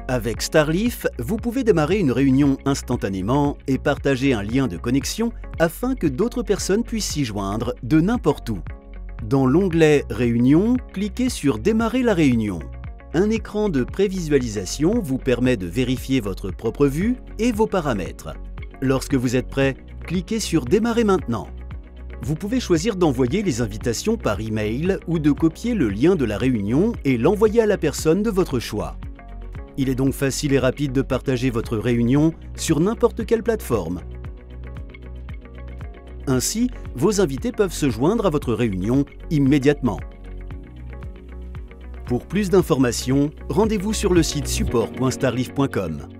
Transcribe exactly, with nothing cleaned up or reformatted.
Avec Starleaf, vous pouvez démarrer une réunion instantanément et partager un lien de connexion afin que d'autres personnes puissent s'y joindre de n'importe où. Dans l'onglet « Réunion », cliquez sur « Démarrer la réunion ». Un écran de prévisualisation vous permet de vérifier votre propre vue et vos paramètres. Lorsque vous êtes prêt, cliquez sur « Démarrer maintenant ». Vous pouvez choisir d'envoyer les invitations par email ou de copier le lien de la réunion et l'envoyer à la personne de votre choix. Il est donc facile et rapide de partager votre réunion sur n'importe quelle plateforme. Ainsi, vos invités peuvent se joindre à votre réunion immédiatement. Pour plus d'informations, rendez-vous sur le site support point starleaf point com.